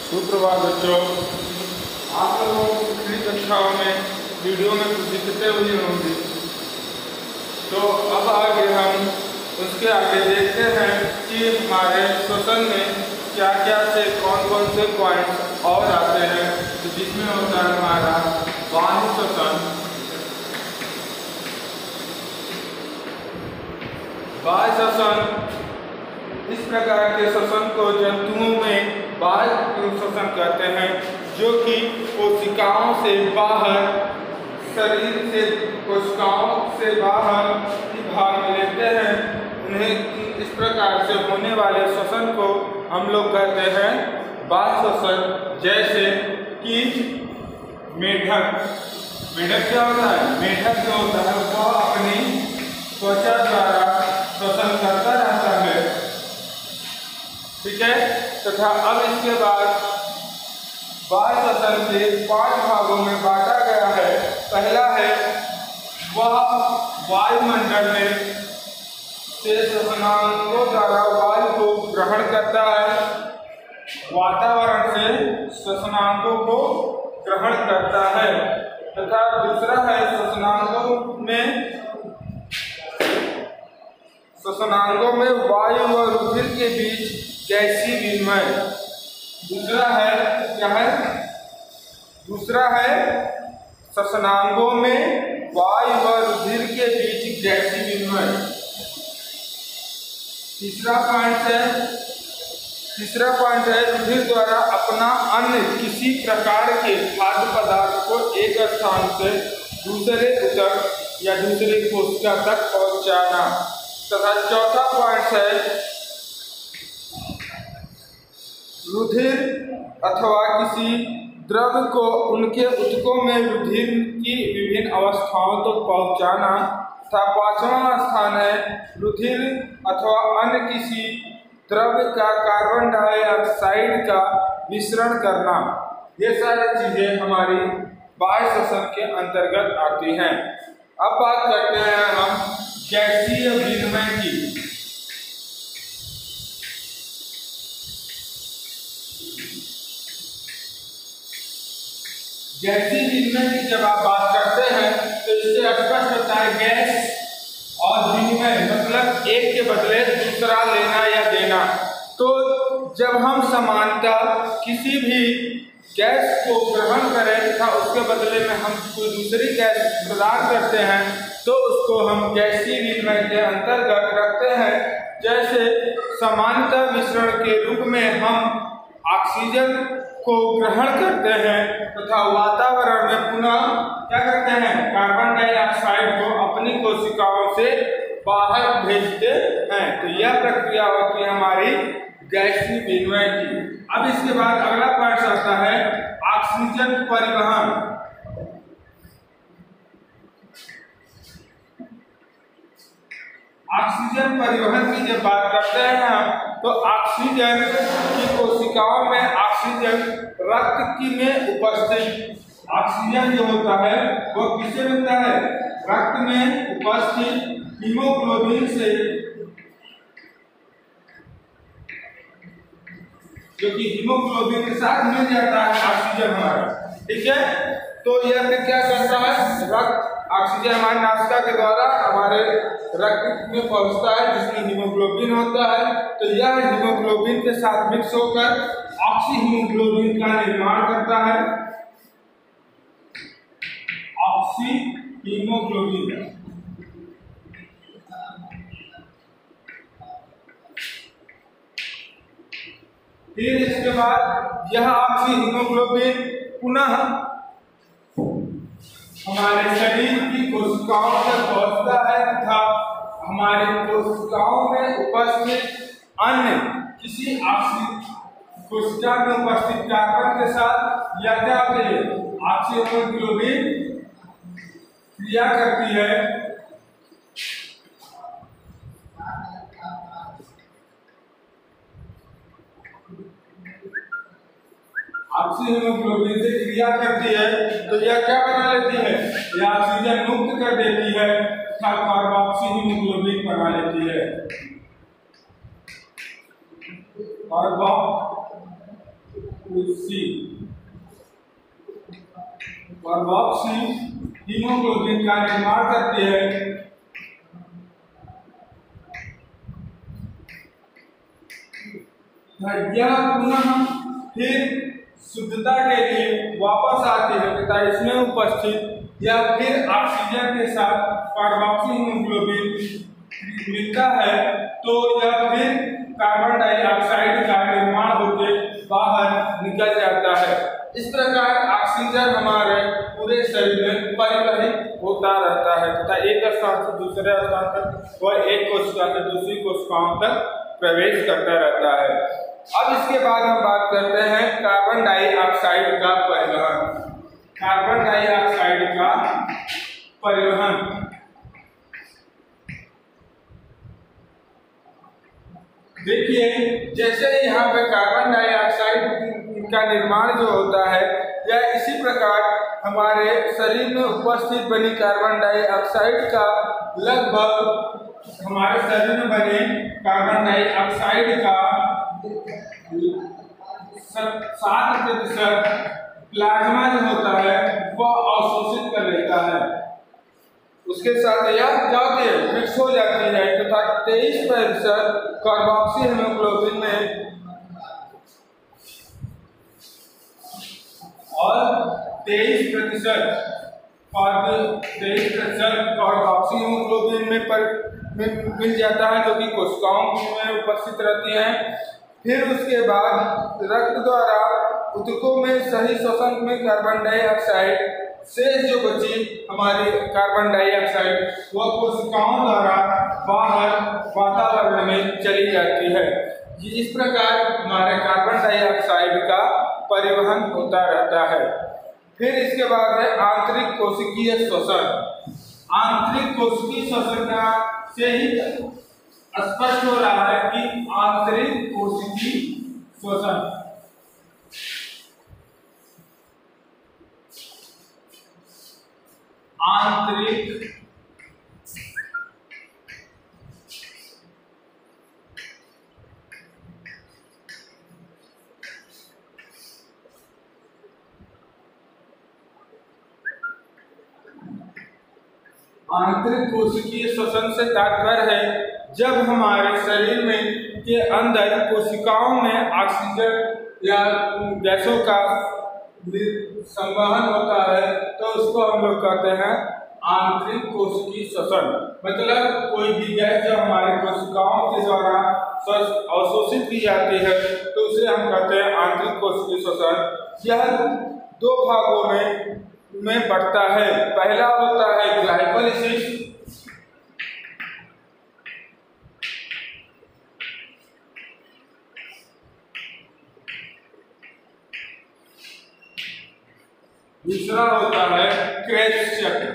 सुप्रभात बच्चों, आप लोगों को पिछली कक्षाओं में वीडियो में कुछ दिक्कतें हुई होंगी, तो अब आगे हम उसके आगे देखते हैं कि हमारे श्वसन में क्या क्या से कौन से पॉइंट्स और आते हैं। तो जिसमें होता है हमारा बाह्य श्वसन, बाह्य श्वसन। इस प्रकार के श्वसन को जंतुओं में बाह्य श्वसन कहते हैं, जो कि कोशिकाओं से बाहर, शरीर से कोशिकाओं से बाहर की भाग में लेते हैं। उन्हें इस प्रकार से होने वाले श्वसन को हम लोग कहते हैं बाह्य श्वसन। जैसे कि मेढक क्या होता है? मेढक जो होता है वह अपनी त्वचा द्वारा श्वसन करता रहता है, ठीक है। तथा अब इसके बाद बाह्य श्वसन के 5 भागों में बांटा गया है। पहला है वह वायुमंडल में से श्वसनांगों द्वारा वायु को ग्रहण करता है, वातावरण से श्वसनांगों को ग्रहण करता है। तथा दूसरा है श्वसनांगों में वायु व रुधिर के बीच गैसीय विनिमय। दूसरा है श्वसनांगों में वायु व रुधिर के बीच गैसीय विनिमय। तीसरा पॉइंट है रुधिर द्वारा अपना अन्य किसी प्रकार के खाद्य पदार्थ को एक स्थान से दूसरे ऊतक या दूसरे कोशिका तक पहुंचाना। तथा चौथा पॉइंट है रुधिर अथवा किसी द्रव को उनके ऊतकों में रुधिर की विभिन्न अवस्थाओं तक तो पहुंचाना। तथा 5वां स्थान है रुधिर अथवा अन्य किसी द्रव का कार्बन डाइऑक्साइड का मिश्रण करना। ये सारी चीजें हमारी बाह्य श्वसन के अंतर्गत आती हैं। अब बात करते हैं हम गैसीय विनिमय की। गैसीय विनिमय की जब आप बात करते हैं तो इससे स्पष्ट होता है गैस और विनिमय मतलब एक के बदले दूसरा लेना या देना। तो जब हम समानतः किसी भी गैस को ग्रहण करें तथा उसके बदले में हम कोई दूसरी गैस प्रदान करते हैं तो उसको हम गैसीय विनिमय के अंतर्गत रखते हैं। जैसे समानतः मिश्रण के रूप में हम ऑक्सीजन को ग्रहण करते हैं तथा वातावरण में पुनः क्या करते हैं, कार्बन डाइऑक्साइड को अपनी कोशिकाओं से बाहर भेजते हैं। तो यह प्रक्रिया होती है हमारी गैसीय विनिमय की। अब इसके बाद अगला पॉइंट आता है ऑक्सीजन परिवहन। ऑक्सीजन परिवहन की जब बात करते हैं हम तो ऑक्सीजन की कोशिकाओं में ऑक्सीजन रक्त की में उपस्थित ऑक्सीजन जो होता है वो किससे मिलता है? रक्त में उपस्थित हीमोग्लोबिन से, जो कि हीमोग्लोबिन के साथ मिल जाता है ऑक्सीजन हमारा, ठीक है। तो यह फिर क्या करता है, रक्त ऑक्सीजन हमारे नासिका के द्वारा हमारे रक्त में पहुंचता है जिसमें हीमोग्लोबिन होता है। तो यह हीमोग्लोबिन के साथ मिक्स होकर ऑक्सी हीमोग्लोबिन का निर्माण करता है, ऑक्सी हीमोग्लोबिन। फिर इसके बाद यह ऑक्सी हीमोग्लोबिन पुनः हमारे शरीर की कोशिकाओं तक पहुंचता है तथा हमारे कोशिकाओं में उपस्थित अन्य किसी कोशिका में उपस्थित कार्बन के साथ या क्या ऑक्सी हीमोग्लोबिन क्रिया करती है। ऑक्सी हीमोग्लोबिन से क्रिया करती है तो यह क्या बना लेती है, यह ऑक्सीजन मुक्त कर देती है, कार्बोक्सी हीमोग्लोबिन बना लेती है। कार्बोक्सी सी कार्बोक्सी हीमोग्लोबिन का निर्माण करती है। यह पुनः फिर शुद्धता के लिए वापस आती है तथा इसमें उपस्थित या फिर ऑक्सीजन के साथ कार्बोक्सी हीमोग्लोबिन मिलता है तो यह फिर कार्बन डाइऑक्साइड का निर्माण होकर बाहर निकल जाता है। इस प्रकार ऑक्सीजन हमारे पूरे शरीर में परिवहित होता रहता है तथा एक स्थान से दूसरे स्थान तक व एक कोशिका से दूसरी कोशिकाओं तक प्रवेश करता रहता है। अब इसके बाद हम बात करते हैं कार्बन डाइऑक्साइड का परिवहन। कार्बन डाइऑक्साइड का परिवहन देखिए, जैसे यहाँ पे कार्बन डाइऑक्साइड का निर्माण जो होता है या इसी प्रकार हमारे शरीर में उपस्थित बनी कार्बन डाइऑक्साइड का लगभग हमारे शरीर में बने कार्बन डाइऑक्साइड का 7% प्लाज्मा जो होता है वह अवशोषित कर लेता है, उसके साथ यह जाती है मिक्स हो जाती है तथा 23% कार्बोक्सी हीमोग्लोबिन में और 23% कार्बोक्सी हीमोग्लोबिन में मिल जाता है जो कि कोशिकाओं में उपस्थित रहती है। फिर उसके बाद रक्त द्वारा ऊतकों में सही श्वसन में कार्बन डाइऑक्साइड से जो बची हमारी कार्बन डाइऑक्साइड वह कोशिकाओं द्वारा बाहर वातावरण में चली जाती है। इस प्रकार हमारे कार्बन डाइऑक्साइड का परिवहन होता रहता है। फिर इसके बाद है आंतरिक कोशिकीय श्वसन। आंतरिक कोशिकीय श्वसन का से ही स्पष्ट हो रहा है कि आंतरिक कोशिकीय श्वसन आंतरिक आंतरिक कोशिकीय श्वसन से तात्पर्य है जब हमारे शरीर में के अंदर कोशिकाओं में ऑक्सीजन या गैसों का संवहन होता है तो उसको हम लोग कहते हैं आंतरिक कोशिकीय श्वसन। मतलब कोई भी गैस जो हमारे कोशिकाओं के द्वारा अवशोषित की जाती है तो उसे हम कहते हैं आंतरिक कोशिकीय श्वसन। यह दो भागों में बढ़ता है। पहला होता है ग्लाइकोलिसिस, दूसरा होता है क्रेब्स चक्र।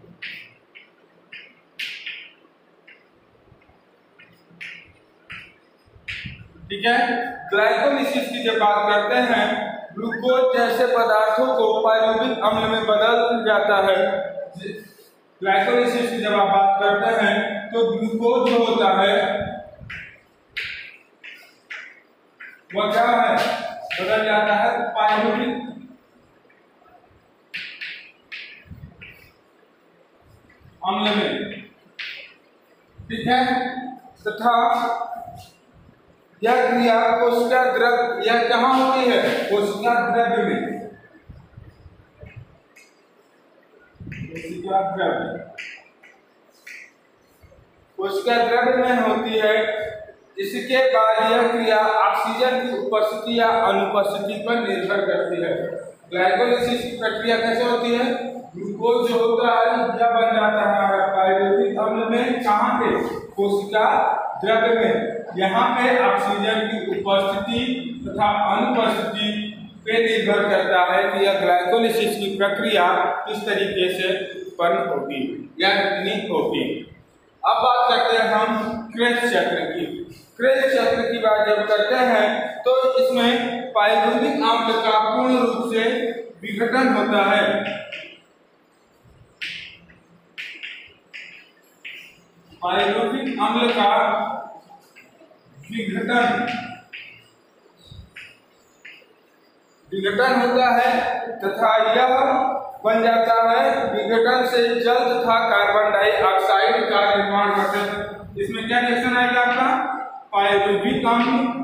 ठीक है, ग्लाइकोलिसिस की जब बात करते हैं ग्लूकोज जैसे पदार्थों को पाइरुविक अम्ल में बदल जाता है। ग्लाइकोलिसिस की जब आप बात करते हैं तो ग्लूकोज जो होता है वह क्या है, बदल जाता है पाइरुविक अम्ल में। ठीक है, तथा यह क्रिया कोशिका द्रव्य यह कहाँ होती है, कोशिका द्रव्य में। कोशिका द्रव्य में होती है। इसके बाद यह क्रिया ऑक्सीजन की उपस्थिति या अनुपस्थिति पर निर्भर करती है। ग्लाइकोलिसिस की प्रक्रिया कैसे होती है, ग्लूकोज जो होता है यह बन जाता है हमारा पाइरुविक अम्ल में। कहाँ पे, कोशिका द्रव्य में। यहाँ पे ऑक्सीजन की उपस्थिति तथा अनुपस्थिति पे निर्भर करता है कि यह ग्लाइकोलिसिस की प्रक्रिया किस तरीके से उत्पन्न होगी या कितनी होगी। अब बात करते हैं हम क्रेब्स चक्र की। क्रेब्स चक्र की बात जब करते हैं तो इसमें पाइरुविक अम्ल का पूर्ण रूप से विघटन होता है। पाइरुविक अम्ल का विघटन विघटन होता है तथा यह बन जाता है। विघटन से जल तथा कार्बन डाइऑक्साइड का निर्माण करते हैं। इसमें क्या रिएक्शन आएगा आपका? पायरुविक अम्ल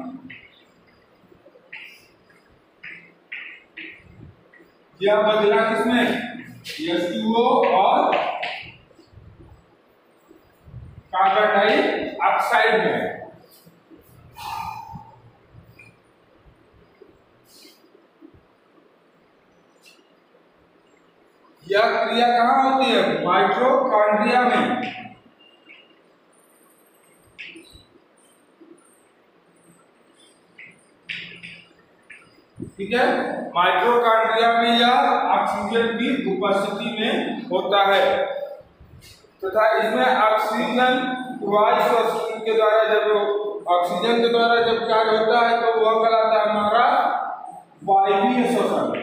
यह बदला किसमें? H2O और कार्बन डाइऑक्साइड में। यह क्रिया कहाँ होती है? माइटोकॉन्ड्रिया में। ठीक है, माइटोकॉन्ड्रिया में यह ऑक्सीजन की उपस्थिति में होता है तथा इसमें ऑक्सीजन वायु श्वसन के द्वारा जब ऑक्सीजन के द्वारा जब कार्य होता है तो वह कहलाता है हमारा वायवीय श्वसन।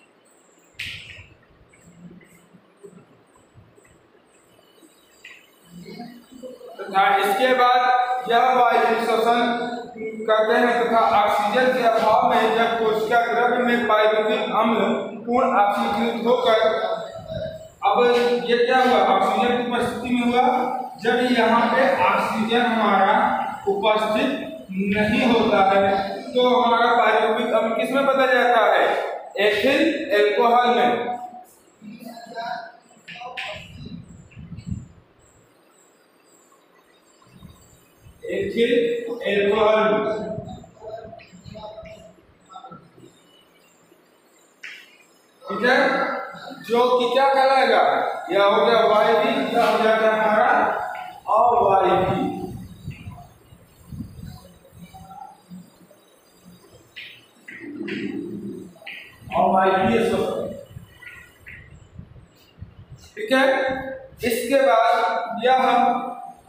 तथा इसके बाद यह वायवीय श्वसन करते हैं तथा ऑक्सीजन के अभाव में जब कोशिका द्रव्य में पायरुविक अम्ल पूर्ण ऑक्सीकृत होकर, अब ये क्या हुआ? ऑक्सीजन की उपस्थिति में हुआ। जब यहाँ पे ऑक्सीजन हमारा उपस्थित नहीं होता है तो हमारा पायरुविक अम्ल किस में बदल जाता है? एथिल एल्कोहल में। Ethyl alcohol. ठीक है, जो कि क्या कहलाएगा? यह हो गया वायवी, यह हो जाएगा हमारा अवायवी। अवायवीय श्वसन। ठीक है, इसके बाद यह हम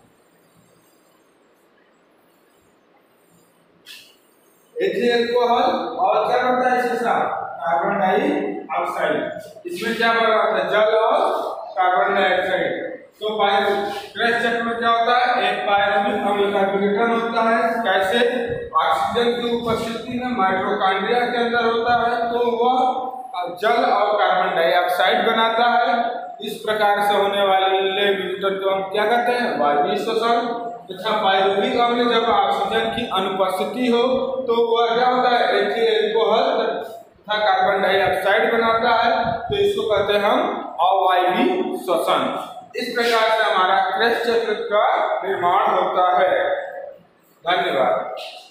एथिल एल्कोहल और क्या बनता है? इसके साथ कार्बन डाइऑक्साइड। इसमें क्या बन रहा था? जल और कार्बन डाइऑक्साइड। तो क्रैश चक्र में क्या होता है? एक पायरुविक अम्ल का विघटन होता है। कैसे? ऑक्सीजन की उपस्थिति में माइटोकॉन्ड्रिया के अंदर होता है तो वह जल और कार्बन डाइऑक्साइड बनाता है। इस प्रकार से होने वाले विघटन को हम क्या कहते हैं? वायवीय श्वसन। तथा पायरुविक अम्ल जब ऑक्सीजन की अनुपस्थिति हो तो वह क्या होता है? एथिल एल्कोहल तथा कार्बन डाइऑक्साइड बनाता है तो इसको कहते हैं हम अवायवीय श्वसन। इस प्रकार से हमारा क्रैश चक्र का निर्माण होता है। धन्यवाद।